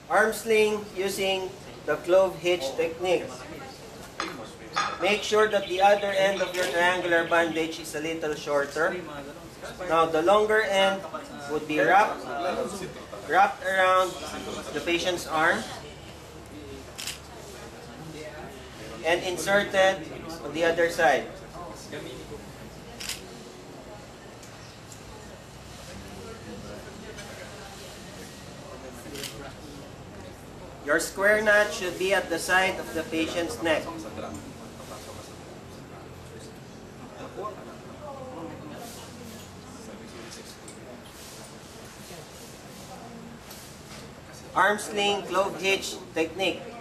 Arm sling using the Clove Hitch technique. Make sure that the other end of your triangular bandage is a little shorter. Now the longer end would be wrapped around the patient's arm and inserted on the other side. Your square knot should be at the side of the patient's neck. Arm sling, Clove Hitch technique.